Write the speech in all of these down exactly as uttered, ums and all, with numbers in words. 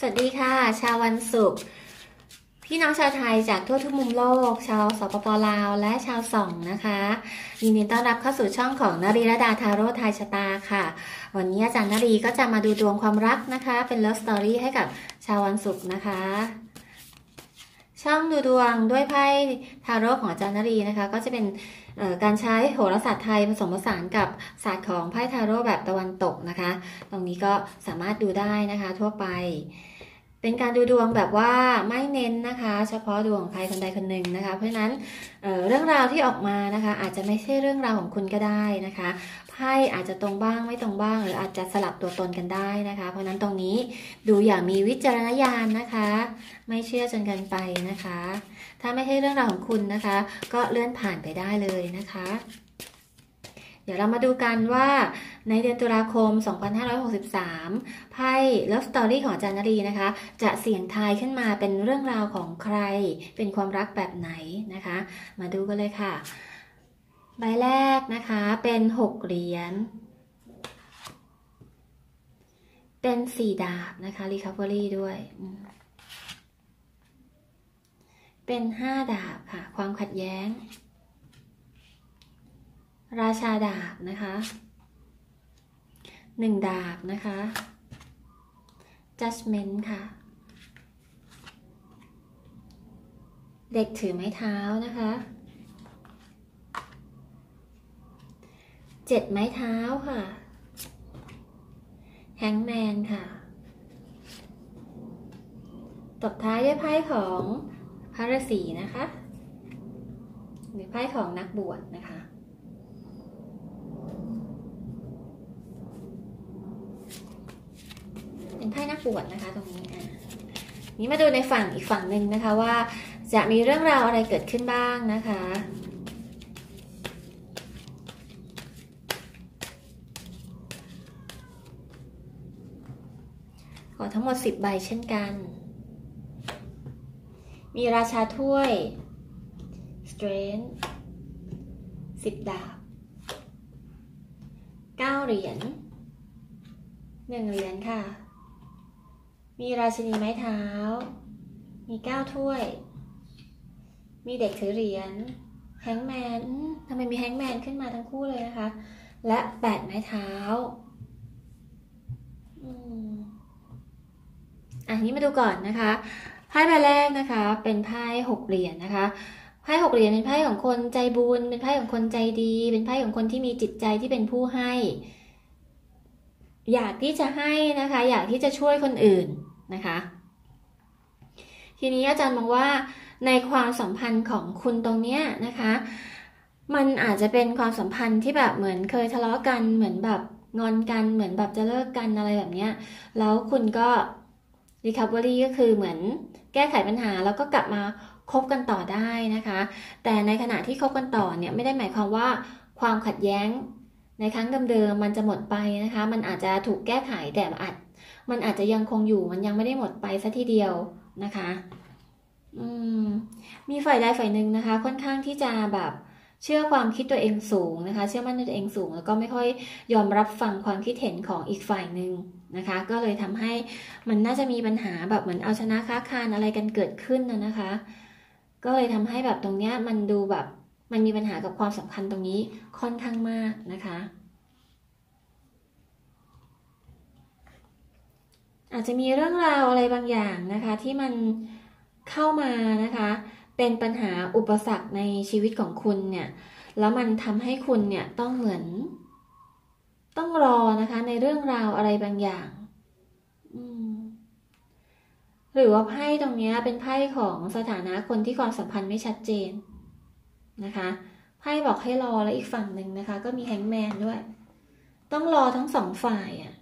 สวัสดีค่ะชาววันศุกร์พี่น้องชาวไทยจากทั่วทุกมุมโลกชาวสปป.ลาวและชาวส่องนะคะยินดีต้อนรับเข้าสู่ช่องของนรีรดาทาโร่ทายชะตาค่ะวันนี้อาจารย์นรีก็จะมาดูดวงความรักนะคะเป็นเลิฟสตอรี่ให้กับชาววันศุกร์นะคะช่องดูดวงด้วยไพ่ทาโร่ของอาจารย์นรีนะคะก็จะเป็นการใช้โหราศาสตร์ไทยผสมผสานกับศาสตร์ของไพ่ทาโร่แบบตะวันตกนะคะตรงนี้ก็สามารถดูได้นะคะทั่วไปเป็นการดูดวงแบบว่าไม่เน้นนะคะเฉพาะดวงใครคนใดคนหนึ่งนะคะเพราะฉะนั้น เ, เรื่องราวที่ออกมานะคะอาจจะไม่ใช่เรื่องราวของคุณก็ได้นะคะไพ่อาจจะตรงบ้างไม่ตรงบ้างหรืออาจจะสลับตัวตนกันได้นะคะเพราะนั้นตรงนี้ดูอย่างมีวิจารณญาณนะคะไม่เชื่อจนเกินไปนะคะถ้าไม่ใช่เรื่องราวของคุณนะคะก็เลื่อนผ่านไปได้เลยนะคะเดี๋ยวเรามาดูกันว่าในเดือนตุลาคมสองพันห้าร้อยหกสิบสามไพ่ Love Story ของอาจารย์นรีนะคะจะเสี่ยงทายขึ้นมาเป็นเรื่องราวของใครเป็นความรักแบบไหนนะคะมาดูกันเลยค่ะใบแรกนะคะเป็นหกเหรียญเป็นสี่ดาบนะคะ Recovery ด้วยเป็นห้าดาบค่ะความขัดแย้งราชาดาบนะคะหนึ่งดาบนะคะ Judgment ค่ะเด็กถือไม้เท้านะคะเจ็ดไม้เท้าค่ะแฮงแมนค่ะตบท้ายด้วยไพ่ของพระฤาษีนะคะหรือไพ่ของนักบวชนะคะเป็นไพ่นักบวชนะคะตรงนี้อ่ะนี้มาดูในฝั่งอีกฝั่งหนึ่งนะคะว่าจะมีเรื่องราวอะไรเกิดขึ้นบ้างนะคะขอทั้งหมดสิบใบเช่นกันมีราชาถ้วย Strength สิบดาบเก้าเหรียญหนึ่งเหรียญค่ะมีราชินีไม้เท้ามีเก้าถ้วยมีเด็กถือเหรียญแฮงแมนทำไมมีแฮงแมนขึ้นมาทั้งคู่เลยนะคะและแปดไม้เท้าอืมอันนี้มาดูก่อนนะคะไพ่ใบแรกนะคะเป็นไพ่หกเหรียญนะคะไพ่หกเหรียญเป็นไพ่ของคนใจบุญเป็นไพ่ของคนใจดีเป็นไพ่ของคนที่มีจิตใจที่เป็นผู้ให้อยากที่จะให้นะคะอยากที่จะช่วยคนอื่นนะคะทีนี้อาจารย์มองว่าในความสัมพันธ์ของคุณตรงเนี้ยนะคะมันอาจจะเป็นความสัมพันธ์ที่แบบเหมือนเคยทะเลาะกันเหมือนแบบงอนกันเหมือนแบบจะเลิกกันอะไรแบบเนี้ยแล้วคุณก็ recovery ก็คือเหมือนแก้ไขปัญหาแล้วก็กลับมาคบกันต่อได้นะคะแต่ในขณะที่คบกันต่อเนี่ยไม่ได้หมายความว่าความขัดแย้งในครั้งเดิมๆมันจะหมดไปนะคะมันอาจจะถูกแก้ไขแต่อาจมันอาจจะยังคงอยู่มันยังไม่ได้หมดไปซะทีเดียวนะคะอืมมีฝ่ายใดฝ่ายหนึ่งนะคะค่อนข้างที่จะแบบเชื่อความคิดตัวเองสูงนะคะเชื่อมั่นในตัวเองสูงแล้วก็ไม่ค่อยยอมรับฟังความคิดเห็นของอีกฝ่ายหนึ่งนะคะก็เลยทำให้มันน่าจะมีปัญหาแบบเหมือนเอาชนะค้าคานอะไรกันเกิดขึ้นนะนะคะก็เลยทำให้แบบตรงเนี้ยมันดูแบบมันมีปัญหากับความสัมพันธ์ตรงนี้ค่อนข้างมากนะคะอาจจะมีเรื่องราวอะไรบางอย่างนะคะที่มันเข้ามานะคะเป็นปัญหาอุปสรรคในชีวิตของคุณเนี่ยแล้วมันทำให้คุณเนี่ยต้องเหมือนต้องรอนะคะในเรื่องราวอะไรบางอย่างหรือว่าไพ่ตรงนี้เป็นไพ่ของสถานะคนที่ความสัมพันธ์ไม่ชัดเจนนะคะไพ่บอกให้รอแล้วอีกฝั่งหนึ่งนะคะก็มีแฮงแมนด้วยต้องรอทั้งสองฝ่ายอ่ะ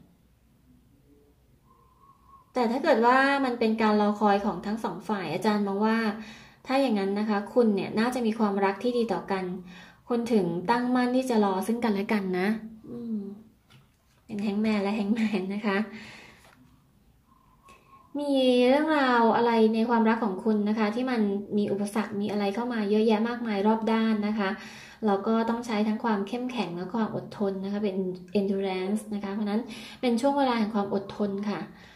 แต่ถ้าเกิดว่ามันเป็นการรอคอยของทั้งสองฝ่ายอาจารย์มองว่าถ้าอย่างนั้นนะคะคุณเนี่ยน่าจะมีความรักที่ดีต่อกันคุณถึงตั้งมั่นที่จะรอซึ่งกันและกันนะอืมเป็นแฮงแมนและแฮงแมนนะคะมีเรื่องราวอะไรในความรักของคุณนะคะที่มันมีอุปสรรคมีอะไรเข้ามาเยอะแยะมากมายรอบด้านนะคะเราก็ต้องใช้ทั้งความเข้มแข็งและความอดทนนะคะเป็น endurance นะคะเพราะนั้นเป็นช่วงเวลาแห่งความอดทนค่ะ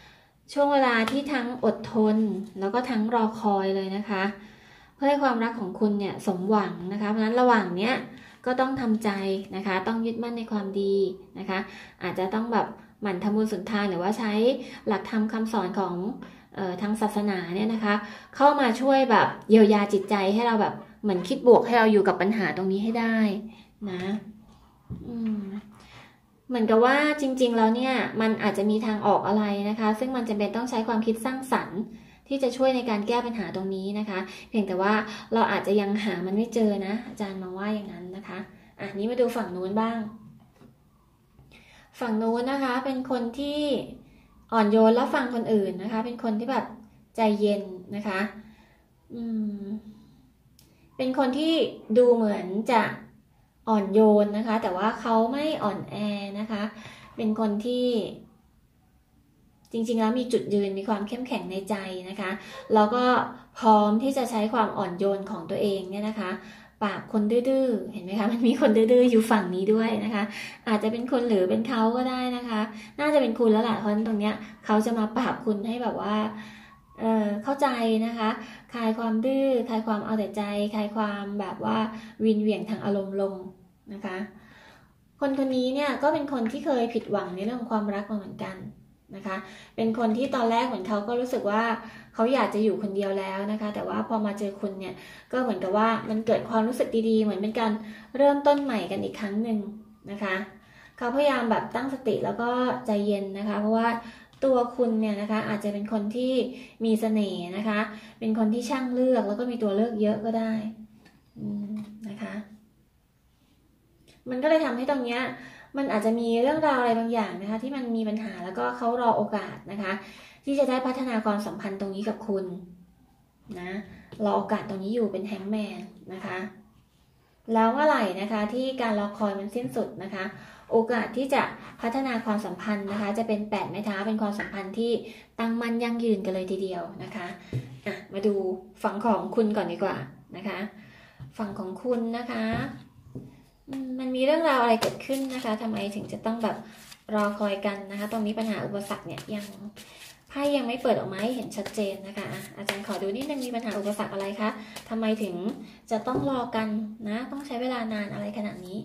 ช่วงเวลาที่ทั้งอดทนแล้วก็ทั้งรอคอยเลยนะคะเพื่อให้ความรักของคุณเนี่ยสมหวังนะคะเพราะฉะนั้นระหว่างเนี้ยก็ต้องทำใจนะคะต้องยึดมั่นในความดีนะคะอาจจะต้องแบบหมั่นทำบุญสุนทานหรือว่าใช้หลักธรรมคำสอนของเอ่อทางศาสนาเนี่ยนะคะเข้ามาช่วยแบบเยียวยาจิตใจให้เราแบบเหมือนคิดบวกให้เราอยู่กับปัญหาตรงนี้ให้ได้นะอืมเหมือนกับว่าจริงๆแล้วเนี่ยมันอาจจะมีทางออกอะไรนะคะซึ่งมันจำเป็นต้องใช้ความคิดสร้างสรรค์ที่จะช่วยในการแก้ปัญหาตรงนี้นะคะเพียงแต่ว่าเราอาจจะยังหามันไม่เจอนะอาจารย์มองว่าอย่างนั้นนะคะอ่ะนี้มาดูฝั่งนู้นบ้างฝั่งนู้นนะคะเป็นคนที่อ่อนโยนแล้วฟังคนอื่นนะคะเป็นคนที่แบบใจเย็นนะคะอืมเป็นคนที่ดูเหมือนจะอ่อนโยนนะคะแต่ว่าเขาไม่อ่อนแอนะคะเป็นคนที่จริงๆแล้วมีจุดยืนมีความเข้มแข็งในใจนะคะแล้วก็พร้อมที่จะใช้ความอ่อนโยนของตัวเองเนี่ยนะคะปราบคนดื้อๆเห็นไหมคะมันมีคนดื้อๆอยู่ฝั่งนี้ด้วยนะคะอาจจะเป็นคุณหรือเป็นเขาก็ได้นะคะน่าจะเป็นคุณแล้วแหละเพราะตรงเนี้ยเขาจะมาปราบคุณให้แบบว่าเออเข้าใจนะคะคลายความดื้อคลายความเอาแต่ใจคลายความแบบว่าวินเหวี่ยงทางอารมณ์ลงนะคะคนคนนี้เนี่ยก็เป็นคนที่เคยผิดหวังในเรื่องของความรักมาเหมือนกันนะคะเป็นคนที่ตอนแรกเหมือนเขาก็รู้สึกว่าเขาอยากจะอยู่คนเดียวแล้วนะคะแต่ว่าพอมาเจอคุณเนี่ยก็เหมือนกับว่ามันเกิดความรู้สึกดีๆเหมือนเป็นการเริ่มต้นใหม่กันอีกครั้งหนึ่งนะคะเขาพยายามแบบตั้งสติแล้วก็ใจเย็นนะคะเพราะว่าตัวคุณเนี่ยนะคะอาจจะเป็นคนที่มีเสน่ห์นะคะเป็นคนที่ช่างเลือกแล้วก็มีตัวเลือกเยอะก็ได้นะคะมันก็เลยทำให้ตรงเนี้ยมันอาจจะมีเรื่องราวอะไรบางอย่างนะคะที่มันมีปัญหาแล้วก็เขารอโอกาสนะคะที่จะได้พัฒนาความสัมพันธ์ตรงนี้กับคุณนะรอโอกาสตรงนี้อยู่เป็นแฮงแมนนะคะแล้วเมื่อไหร่นะคะที่การรอคอยมันสิ้นสุดนะคะโอกาสที่จะพัฒนาความสัมพันธ์นะคะจะเป็นแปดไม้เท้าเป็นความสัมพันธ์ที่ตั้งมั่นยั่งยืนกันเลยทีเดียวนะคะอ่ะมาดูฝั่งของคุณก่อนดีกว่านะคะฝั่งของคุณนะคะมันมีเรื่องราวอะไรเกิดขึ้นนะคะทำไมถึงจะต้องแบบรอคอยกันนะคะตรงนี้ปัญหาอุปสรรคเนี่ยยังไพ่ยังไม่เปิดออกมาให้เห็นชัดเจนนะคะอาจารย์ขอดูนิดนึงมีปัญหาอุปสรรคอะไรคะทำไมถึงจะต้องรอกันนะต้องใช้เวลานานอะไรขนาดนี้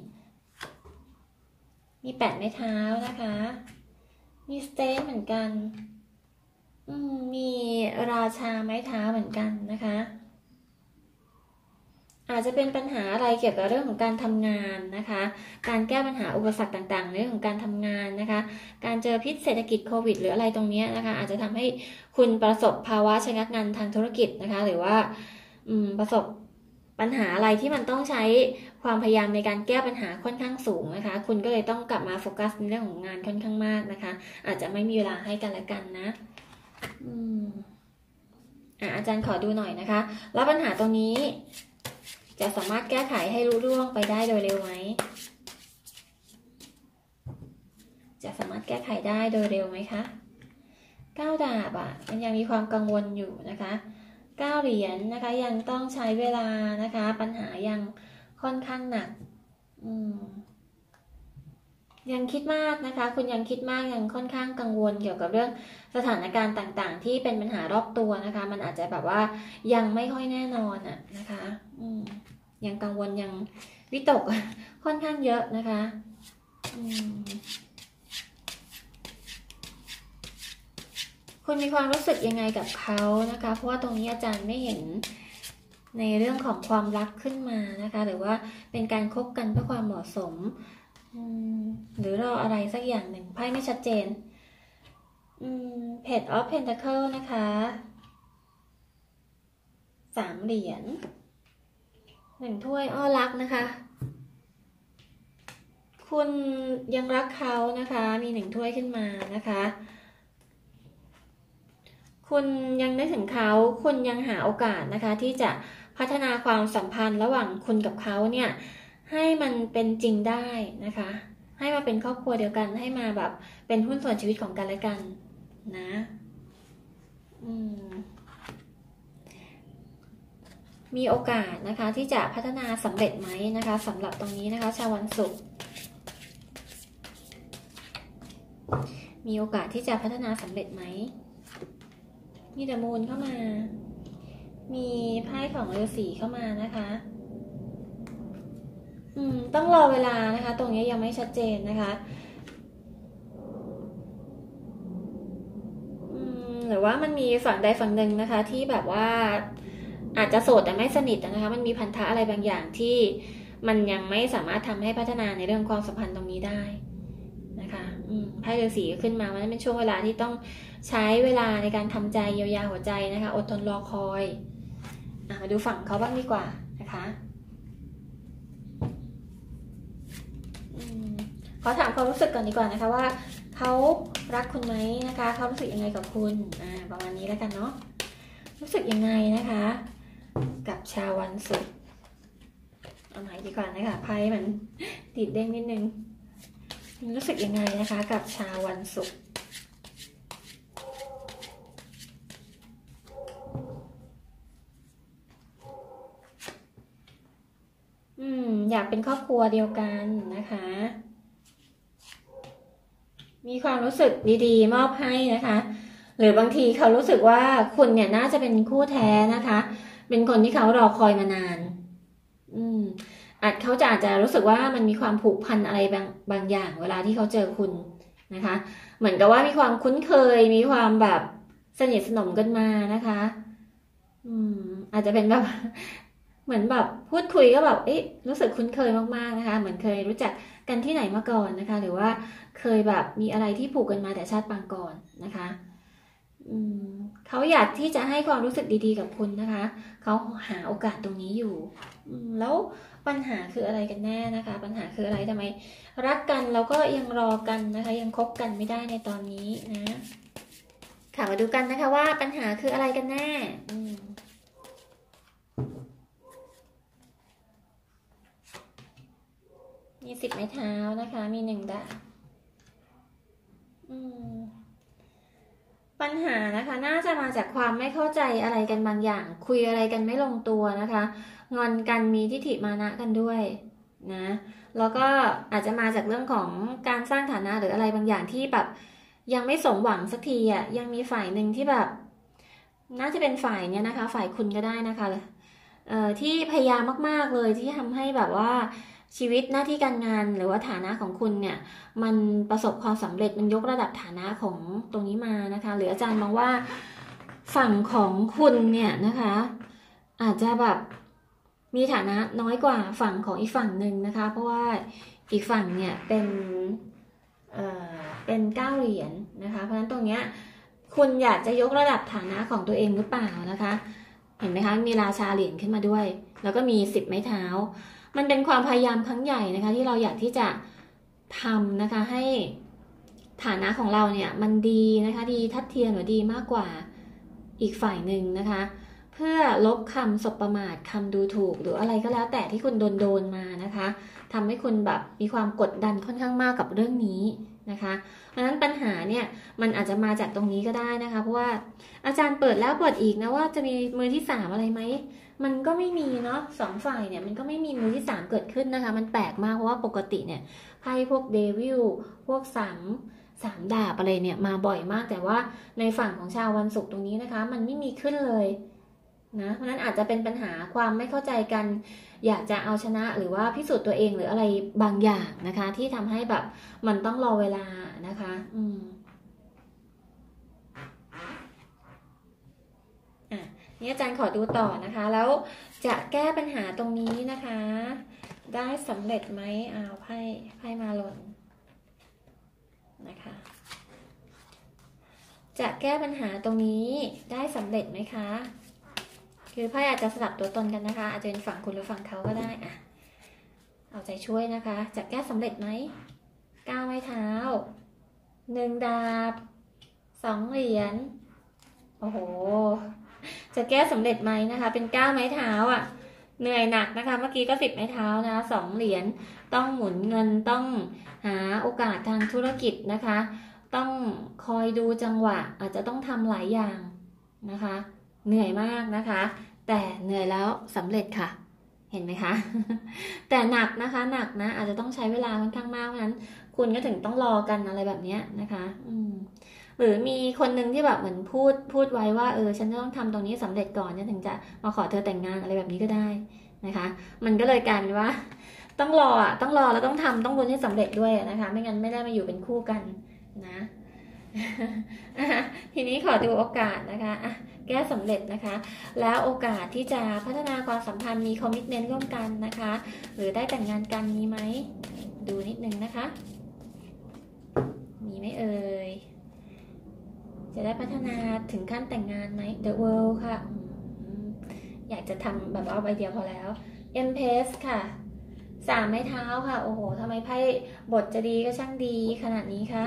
มีแปดไม้เท้านะคะมีสเตนเหมือนกันมีราชาไม้เท้าเหมือนกันนะคะอาจจะเป็นปัญหาอะไรเกี่ยวกับเรื่องของการทำงานนะคะการแก้ปัญหาอุปสรรคต่างๆในเรื่องของการทำงานนะคะการเจอพิษเศรษฐกิจโควิดหรืออะไรตรงนี้นะคะอาจจะทำให้คุณประสบภาวะชะงักงันทางธุรกิจนะคะหรือว่าประสบปัญหาอะไรที่มันต้องใช้ความพยายามในการแก้ปัญหาค่อนข้างสูงนะคะคุณก็เลยต้องกลับมาโฟกัสในเรื่องของงานค่อนข้างมากนะคะอาจจะไม่มีเวลาให้กันและกันนะอืมอ่ะอาจารย์ขอดูหน่อยนะคะแล้วปัญหาตรงนี้จะสามารถแก้ไขให้รู้ล่วงไปได้โดยเร็วไหมจะสามารถแก้ไขได้โดยเร็วไหมคะเก้าดาบอ่ะมันยังมีความกังวลอยู่นะคะเก้าเหรียญ นะคะยังต้องใช้เวลานะคะปัญหายังค่อนข้างหนักอืมยังคิดมากนะคะคุณยังคิดมากยังค่อนข้างกังวลเกี่ยวกับเรื่องสถานการณ์ต่างๆที่เป็นปัญหารอบตัวนะคะมันอาจจะแบบว่ายังไม่ค่อยแน่นอนอ่ะนะคะอืมยังกังวลยังวิตกค่อนข้างเยอะนะคะอืมคุณมีความรู้สึกยังไงกับเขานะคะเพราะว่าตรงนี้อาจารย์ไม่เห็นในเรื่องของความรักขึ้นมานะคะหรือว่าเป็นการคบกันเพื่อความเหมาะสมหรือรออะไรสักอย่างหนึ่งไพ่ไม่ชัดเจนเพจออฟเพนทาเคิลนะคะสามเหรียญหนึ่งถ้วยอ้อรักนะคะคุณยังรักเขานะคะมีหนึ่งถ้วยขึ้นมานะคะคุณยังนึกถึงเขาคุณยังหาโอกาสนะคะที่จะพัฒนาความสัมพันธ์ระหว่างคุณกับเขาเนี่ยให้มันเป็นจริงได้นะคะให้มาเป็นครอบครัวเดียวกันให้มาแบบเป็นหุ้นส่วนชีวิตของกันและกันนะอืมมีโอกาสนะคะที่จะพัฒนาสำเร็จไหมนะคะสำหรับตรงนี้นะคะชาววันศุกร์มีโอกาสที่จะพัฒนาสำเร็จไหมมีเดอะมูนเข้ามา มีไพ่ของฤาษีเข้ามานะคะอืมต้องรอเวลานะคะ ตรงนี้ยังไม่ชัดเจนนะคะอืมหรือว่ามันมีฝั่งใดฝั่งหนึ่งนะคะ ที่แบบว่าอาจจะโสดแต่ไม่สนิทนะคะ มันมีพันธะอะไรบางอย่างที่มันยังไม่สามารถทำให้พัฒนาในเรื่องความสัมพันธ์ตรงนี้ได้นะคะอืมไพ่ฤาษีขึ้นมามันเป็นช่วงเวลาที่ต้องใช้เวลาในการทำใจเยียวยาหัวใจนะคะอดทนรอคอยมาดูฝั่งเขาบ้างดีกว่านะคะขอถามความรู้สึกก่อนดีกว่านะคะว่าเขารักคุณไหมนะคะเขารู้สึกยังไงกับคุณอ่าประมาณนี้แล้วกันเนาะรู้สึกยังไงนะคะกับชาววันศุกร์เอาใหม่ดีกว่านะคะไพ่มันติดเด้งนิดนึงรู้สึกยังไงนะคะกับชาววันศุกร์อืมอยากเป็นครอบครัวเดียวกันนะคะมีความรู้สึกดีๆมอบให้นะคะหรือบางทีเขารู้สึกว่าคุณเนี่ยน่าจะเป็นคู่แท้นะคะเป็นคนที่เขารอคอยมานานอืมอาจเขาจะอาจจะรู้สึกว่ามันมีความผูกพันอะไรบางบางอย่างเวลาที่เขาเจอคุณนะคะเหมือนกับว่ามีความคุ้นเคยมีความแบบสนิทสนมกันมานะคะอืมอาจจะเป็นแบบเหมือนแบบพูดคุยก็แบบเอ๊ะรู้สึกคุ้นเคยมากๆนะคะเหมือนเคยรู้จักกันที่ไหนมาก่อนนะคะหรือว่าเคยแบบมีอะไรที่ผูกกันมาแต่ชาติปางก่อนนะคะอืมเขาอยากที่จะให้ความรู้สึกดีๆกับคุณนะคะเขาหาโอกาสตรงนี้อยู่อืมแล้วปัญหาคืออะไรกันแน่นะคะปัญหาคืออะไรทำไมรักกันแล้วก็ยังรอกันนะคะยังคบกันไม่ได้ในตอนนี้นะค่ะมาดูกันนะคะว่าปัญหาคืออะไรกันแน่อืมมีสิบไม้เท้านะคะมีหนึ่งดาบปัญหานะคะน่าจะมาจากความไม่เข้าใจอะไรกันบางอย่างคุยอะไรกันไม่ลงตัวนะคะงอนกันมีทิฐิมานะกันด้วยนะแล้วก็อาจจะมาจากเรื่องของการสร้างฐานะหรืออะไรบางอย่างที่แบบยังไม่สมหวังสักทีอ่ะยังมีฝ่ายหนึ่งที่แบบน่าจะเป็นฝ่ายเนี้ยนะคะฝ่ายคุณก็ได้นะคะเอ่อที่พยายามมากๆเลยที่ทำให้แบบว่าชีวิตหน้าที่การงานหรือว่าฐานะของคุณเนี่ยมันประสบความสำเร็จมันยกระดับฐานะของตรงนี้มานะคะหรืออาจารย์มองว่าฝั่งของคุณเนี่ยนะคะอาจจะแบบมีฐานะน้อยกว่าฝั่งของอีกฝั่งหนึ่งนะคะเพราะว่าอีกฝั่งเนี่ยเป็นเอ่อเป็นเก้าเหรียญนะคะเพราะฉะนั้นตรงเนี้ยคุณอยากจะยกระดับฐานะของตัวเองหรือเปล่านะคะเห็นไหมคะมีราชาเหรียญขึ้นมาด้วยแล้วก็มีสิบไม้เท้ามันเป็นความพยายามครั้งใหญ่นะคะที่เราอยากที่จะทำนะคะให้ฐานะของเราเนี่ยมันดีนะคะดีทัดเทียมหรือดีมากกว่าอีกฝ่ายหนึ่งนะคะเพื่อลบคำสบประมาทคำดูถูกหรืออะไรก็แล้วแต่ที่คุณโดนโดนมานะคะทำให้คุณแบบมีความกดดันค่อนข้างมากกับเรื่องนี้นะคะเพราะฉะนั้นปัญหาเนี่ยมันอาจจะมาจากตรงนี้ก็ได้นะคะเพราะว่าอาจารย์เปิดแล้วเปิดอีกนะว่าจะมีมือที่สามอะไรไหมมันก็ไม่มีเนาะสองฝ่ายเนี่ยมันก็ไม่มีมือที่สามเกิดขึ้นนะคะมันแปลกมากเพราะว่าปกติเนี่ยไพ่พวกเดวิลพวกสามสามดาบอะไรเนี่ยมาบ่อยมากแต่ว่าในฝั่งของชาววันศุกร์ตรงนี้นะคะมันไม่มีขึ้นเลยนะเพราะนั้นอาจจะเป็นปัญหาความไม่เข้าใจกันอยากจะเอาชนะหรือว่าพิสูจน์ตัวเองหรืออะไรบางอย่างนะคะที่ทำให้แบบมันต้องรอเวลานะคะอืมอ่ะนี่อาจารย์ขอดูต่อนะคะแล้วจะแก้ปัญหาตรงนี้นะคะได้สำเร็จไหมอ้าวไพ่ไพ่มาหล่นนะคะจะแก้ปัญหาตรงนี้ได้สำเร็จไหมคะคือไพ่อาจจะสลับตัวตนกันนะคะอาจจะเป็นฝั่งคุณหรือฝั่งเขาก็ได้อ่ะเอาใจช่วยนะคะจะแก้สำเร็จไหมเก้าไม้เท้าหนึ่งดาบสองเหรียญโอ้โหจะแก้สำเร็จไหมนะคะเป็นเก้าไม้เท้าอ่ะเหนื่อยหนักนะคะเมื่อกี้ก็สิบไม้เท้านะสองเหรียญต้องหมุนเงินต้องหาโอกาสทางธุรกิจนะคะต้องคอยดูจังหวะอาจจะต้องทำหลายอย่างนะคะเหนื่อยมากนะคะแต่เหนื่อยแล้วสำเร็จค่ะเห็นไหมคะ แต่หนักนะคะหนักนะอาจจะต้องใช้เวลาค่อนข้างมากเพราะฉะนั้นคุณก็ถึงต้องรอกันอะไรแบบนี้นะคะอืมหรือมีคนหนึ่งที่แบบเหมือนพูดพูดไว้ว่าเออฉันจะต้องทำตรงนี้สำเร็จก่อนเนี่ยถึงจะมาขอเธอแต่งงานอะไรแบบนี้ก็ได้นะคะมันก็เลยกลายเป็นว่าต้องรออ่ะต้องรอแล้วต้องทำต้องลุ้นให้สำเร็จด้วยนะคะไม่งั้นไม่ได้มาอยู่เป็นคู่กันนะทีนี้ขอดูโอกาสนะคะอ่ะแก้สำเร็จนะคะแล้วโอกาสที่จะพัฒนาความสัมพันธ์มีคอมมิตเมนต์ร่วมกันนะคะหรือได้แต่งงานกันมีไหมดูนิดนึงนะคะมีไหมเอ่ยจะได้พัฒนาถึงขั้นแต่งงานไหม The World ค่ะอยากจะทำแบบเอาใบเดียวพอแล้ว Empress ค่ะสามไม้เท้าค่ะโอ้โหทำไมไพ่บทจะดีก็ช่างดีขนาดนี้คะ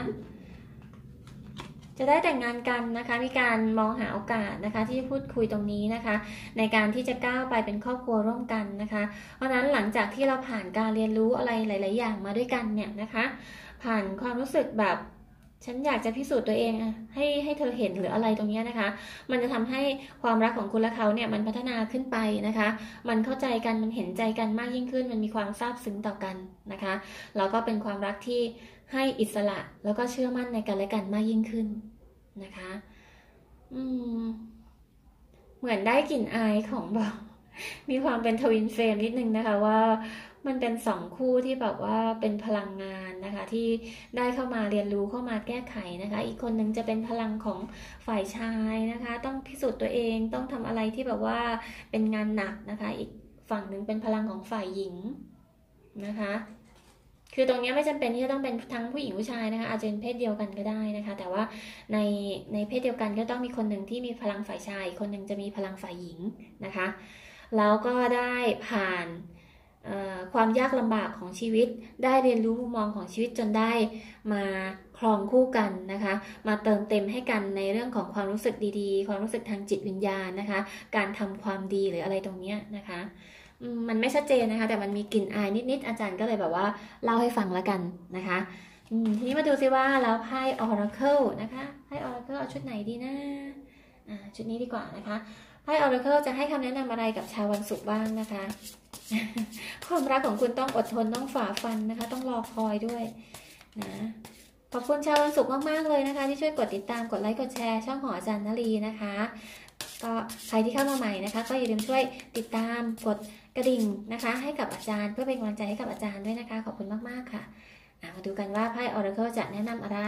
จะได้แต่งงานกันนะคะมีการมองหาโอกาสนะคะที่พูดคุยตรงนี้นะคะในการที่จะก้าวไปเป็นครอบครัวร่วมกันนะคะเพราะนั้นหลังจากที่เราผ่านการเรียนรู้อะไรหลายๆอย่างมาด้วยกันเนี่ยนะคะผ่านความรู้สึกแบบฉันอยากจะพิสูจน์ตัวเองให้ให้เธอเห็นหรืออะไรตรงนี้นะคะมันจะทำให้ความรักของคุณและเขาเนี่ยมันพัฒนาขึ้นไปนะคะมันเข้าใจกันมันเห็นใจกันมากยิ่งขึ้นมันมีความซาบซึ้งต่อกันนะคะแล้วก็เป็นความรักที่ให้อิสระแล้วก็เชื่อมั่นในกันและกันมากยิ่งขึ้นนะคะอืมเหมือนได้กลิ่นอายของแบบมีความเป็นทวินเฟรมนิดนึงนะคะว่ามันเป็นสองคู่ที่แบบว่าเป็นพลังงานนะคะที่ได้เข้ามาเรียนรู้เข้ามาแก้ไขนะคะอีกคนนึงจะเป็นพลังของฝ่ายชายนะคะต้องพิสูจน์ตัวเองต้องทำอะไรที่แบบว่าเป็นงานหนักนะคะอีกฝั่งหนึ่งเป็นพลังของฝ่ายหญิงนะคะคือตรงนี้ไม่จำเป็นที่จะต้องเป็นทั้งผู้หญิงผู้ชายนะคะอาจจะเป็นเพศเดียวกันก็ได้นะคะแต่ว่าในในเพศเดียวกันก็ต้องมีคนหนึ่งที่มีพลังฝ่ายชายคนหนึ่งจะมีพลังฝ่ายหญิงนะคะแล้วก็ได้ผ่านความยากลำบากของชีวิตได้เรียนรู้มุมมองของชีวิตจนได้มาครองคู่กันนะคะมาเติมเต็มให้กันในเรื่องของความรู้สึกดีๆความรู้สึกทางจิตวิญญาณนะคะการทำความดีหรืออะไรตรงนี้นะคะมันไม่ชัดเจนนะคะแต่มันมีกลิ่นอายนิดๆอาจารย์ก็เลยแบบว่าเล่าให้ฟังแล้วกันนะคะทีนี้มาดูซิว่าแล้วไพ่ Oracle นะคะไพ่ Oracle เอาชุดไหนดีนะชุดนี้ดีกว่านะคะไพ่ Oracle จะให้คำแนะนำอะไรกับชาววันศุกร์บ้างนะคะความรักของคุณต้องอดทนต้องฝ่าฟันนะคะต้องรอคอยด้วยนะขอบคุณชาววันศุกร์มากๆเลยนะคะที่ช่วยกดติดตามกดไลค์กดแชร์ช่องของอาจารย์นลีนะคะก็ใครที่เข้ามาใหม่นะคะก็อย่าลืมช่วยติดตามกดกระดิ่งนะคะให้กับอาจารย์เพื่อเป็นกำลังใจให้กับอาจารย์ด้วยนะคะขอบคุณมากๆค่ะมาดูกันว่าไพ่ Oracle จะแนะนำอะไร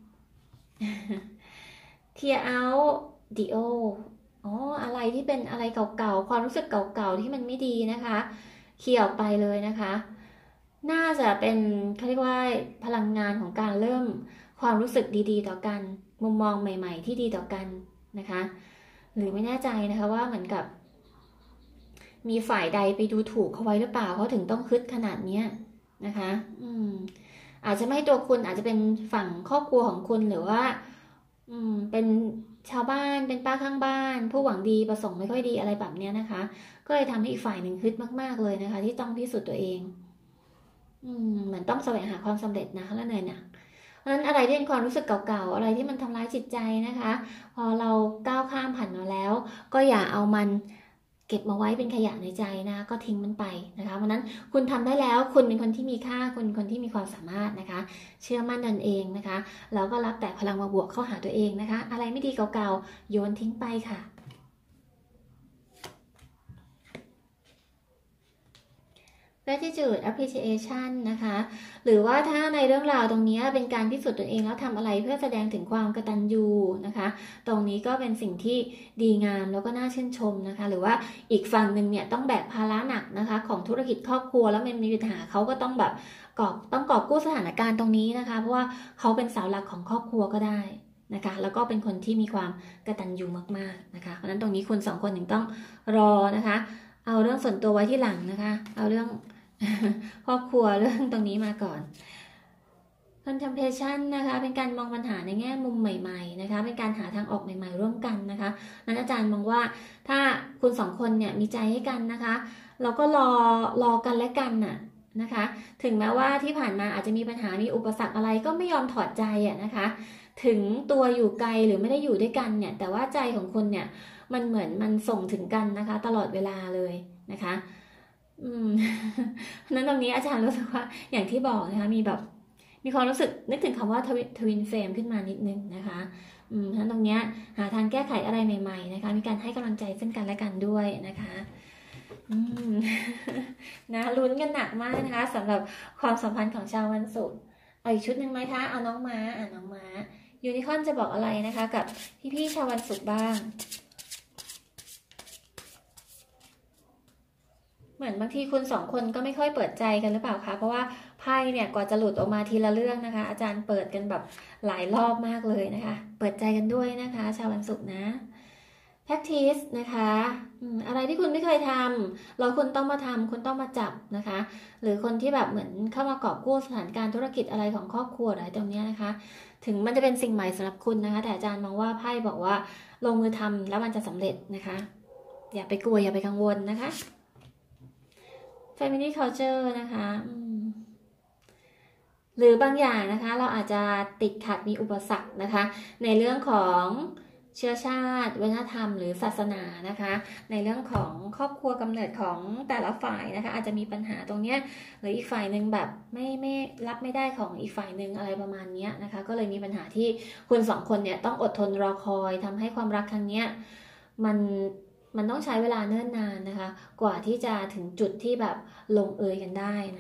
Clear out Dio อ๋ออะไรที่เป็นอะไรเก่าๆความรู้สึกเก่าๆที่มันไม่ดีนะคะเคลียร์ออกไปเลยนะคะน่าจะเป็นเขาเรียกว่าพลังงานของการเริ่มความรู้สึกดีๆต่อกันมุมมองใหม่ๆที่ดีต่อกันนะคะหรือไม่แน่ใจนะคะว่าเหมือนกับมีฝ่ายใดไปดูถูกเขาไว้หรือเปล่าเขาถึงต้องคึดขนาดนี้นะคะอืมอาจจะไม่ตัวคุณอาจจะเป็นฝั่งครอบครัวของคุณหรือว่าอืมเป็นชาวบ้านเป็นป้าข้างบ้านผู้หวังดีประสงค์ไม่ค่อยดีอะไรแบบนี้นะคะก็เลยทำให้อีกฝ่ายหนึ่งคึดมากๆเลยนะคะที่ต้องพิสูจน์ตัวเองอืมเหมือนต้องแสวงหาความสำเร็จนะคะแล้วเนี่ยนะเพราะฉะนั้นอะไรที่เป็นความรู้สึกเก่าๆอะไรที่มันทำร้ายจิตใจนะคะพอเราก้าวข้ามผ่านมาแล้วก็อย่าเอามันเก็บมาไว้เป็นขยะในใจนะก็ทิ้งมันไปนะคะเพราะนั้นคุณทำได้แล้วคุณเป็นคนที่มีค่าคุณเป็นคนที่มีความสามารถนะคะเชื่อมั่นตนเองนะคะแล้วก็รับแต่พลังมาบวกเข้าหาตัวเองนะคะอะไรไม่ดีเก่าๆโยนทิ้งไปค่ะgratitude appreciation นะคะหรือว่าถ้าในเรื่องราวตรงนี้เป็นการพิสูจน์ตัวเองแล้วทำอะไรเพื่อแสดงถึงความกตัญญูนะคะตรงนี้ก็เป็นสิ่งที่ดีงามแล้วก็น่าชื่นชมนะคะหรือว่าอีกฝั่งหนึ่งเนี่ยต้องแบกภาระหนักนะคะของธุรกิจครอบครัวแล้วมันมีปัญหาเขาก็ต้องแบบกอบต้องกอบกู้สถานการณ์ตรงนี้นะคะเพราะว่าเขาเป็นเสาหลักของครอบครัวก็ได้นะคะแล้วก็เป็นคนที่มีความกตัญญูมากๆนะคะเพราะฉะนั้นตรงนี้คุณสองคนถึงต้องรอนะคะเอาเรื่องส่วนตัวไว้ที่หลังนะคะเอาเรื่องครอบครัวเรื่องตรงนี้มาก่อน contemplation นะคะเป็นการมองปัญหาในแง่มุมใหม่ๆนะคะเป็นการหาทางออกใหม่ๆร่วมกันนะคะนั้นอาจารย์มองว่าถ้าคุณสองคนเนี่ยมีใจให้กันนะคะเราก็รอรอกันและกันน่ะนะคะถึงแม้ว่าที่ผ่านมาอาจจะมีปัญหามีอุปสรรคอะไรก็ไม่ยอมถอดใจอ่ะนะคะถึงตัวอยู่ไกลหรือไม่ได้อยู่ด้วยกันเนี่ยแต่ว่าใจของคุณเนี่ยมันเหมือนมันส่งถึงกันนะคะตลอดเวลาเลยนะคะอืมนั้นตรงนี้อาจารย์รู้สึกว่าอย่างที่บอกนะคะมีแบบมีความรู้สึกนึกถึงคำว่าทวินเฟมขึ้นมานิดนึงนะคะอืมฉะนั้นตรงเนี้ยหาทางแก้ไขอะไรใหม่ๆนะคะมีการให้กำลังใจซึ่งกันและกันด้วยนะคะอืม นะลุ้นกันหนักมากนะคะสำหรับความสัมพันธ์ของชาววันศุกร์เอาอีกชุดหนึ่งไหมคะเอาน้องม้าอ่าน้องม้ายูนิคอร์นจะบอกอะไรนะคะกับพี่ๆชาววันศุกร์บ้างเหมือนบางทีคุณสองคนก็ไม่ค่อยเปิดใจกันหรือเปล่าคะเพราะว่าไพ่เนี่ยกว่าจะหลุดออกมาทีละเรื่องนะคะอาจารย์เปิดกันแบบหลายรอบมากเลยนะคะเปิดใจกันด้วยนะคะชาววันศุกร์นะ practice นะคะอะไรที่คุณไม่เคยทำแล้วคุณต้องมาทำคุณต้องมาจับนะคะหรือคนที่แบบเหมือนเข้ามากอบกู้สถานการณ์ธุรกิจอะไรของครอบครัวอะไรตรงนี้นะคะถึงมันจะเป็นสิ่งใหม่สำหรับคุณนะคะแต่อาจารย์มองว่าไพ่บอกว่าลงมือทำแล้วมันจะสำเร็จนะคะอย่าไปกลัวอย่าไปกังวลนะคะ Family Culture นะคะหรือบางอย่างนะคะเราอาจจะติดขัดมีอุปสรรคนะคะในเรื่องของเชื้อชาติวัฒนธรรมหรือศาสนานะคะในเรื่องของครอบครัวกำเนิดของแต่ละฝ่ายนะคะอาจจะมีปัญหาตรงนี้หรืออีกฝ่ายหนึ่งแบบไม่ไม่รับไม่ได้ของอีกฝ่ายหนึ่งอะไรประมาณนี้นะคะก็เลยมีปัญหาที่คุณสองคนเนี่ยต้องอดทนรอคอยทำให้ความรักครั้งนี้มันมันต้องใช้เวลาเนิ่นนานนะคะกว่าที่จะถึงจุดที่แบบลงเอยกันได้นะ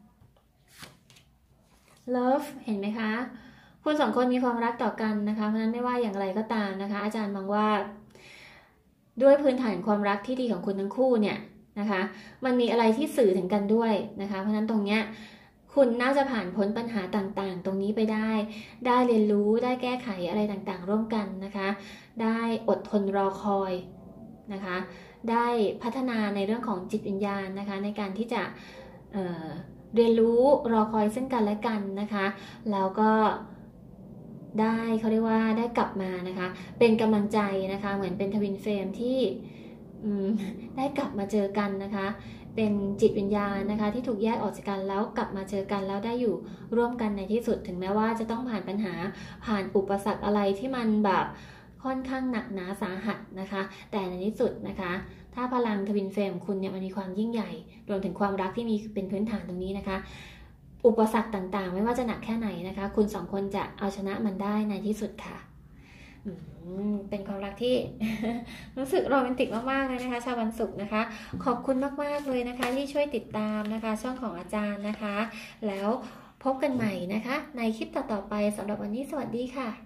Love เห็นไหมคะคุณสองคนมีความรักต่อกันนะคะเพราะฉะนั้นไม่ว่าอย่างไรก็ตามนะคะอาจารย์มองว่าด้วยพื้นฐานความรักที่ดีของคุณทั้งคู่เนี่ยนะคะมันมีอะไรที่สื่อถึงกันด้วยนะคะเพราะฉะนั้นตรงเนี้ยคุณน่าจะผ่านพ้นปัญหาต่างๆตรงนี้ไปได้ได้เรียนรู้ได้แก้ไขอะไรต่างๆร่วมกันนะคะได้อดทนรอคอยนะคะได้พัฒนาในเรื่องของจิตวิญญาณนะคะในการที่จะเอ่อเรียนรู้รอคอยซึ่งกันและกันนะคะแล้วก็ได้เขาเรียกว่าได้กลับมานะคะเป็นกำลังใจนะคะเหมือนเป็นทวินเฟรมที่ได้กลับมาเจอกันนะคะเป็นจิตวิญญาณนะคะที่ถูกแยกออกจากกันแล้วกลับมาเจอกันแล้วได้อยู่ร่วมกันในที่สุดถึงแม้ว่าจะต้องผ่านปัญหาผ่านอุปสรรคอะไรที่มันแบบค่อนข้างหนักหนาสาหัสนะคะแต่ในที่สุดนะคะถ้าพลังทวินเฟรมคุณเนี่ยมันมีความยิ่งใหญ่รวมถึงความรักที่มีเป็นพื้นฐานตรงนี้นะคะอุปสรรคต่างๆไม่ว่าจะหนักแค่ไหนนะคะคุณสองคนจะเอาชนะมันได้ในที่สุดค่ะเป็นความรักที่ รู้สึกโรแมนติกมากๆเลยนะคะชาววันศุกร์นะคะขอบคุณมากๆเลยนะคะที่ช่วยติดตามนะคะช่องของอาจารย์นะคะแล้วพบกันใหม่นะคะในคลิปต่อๆไปสำหรับวันนี้สวัสดีค่ะ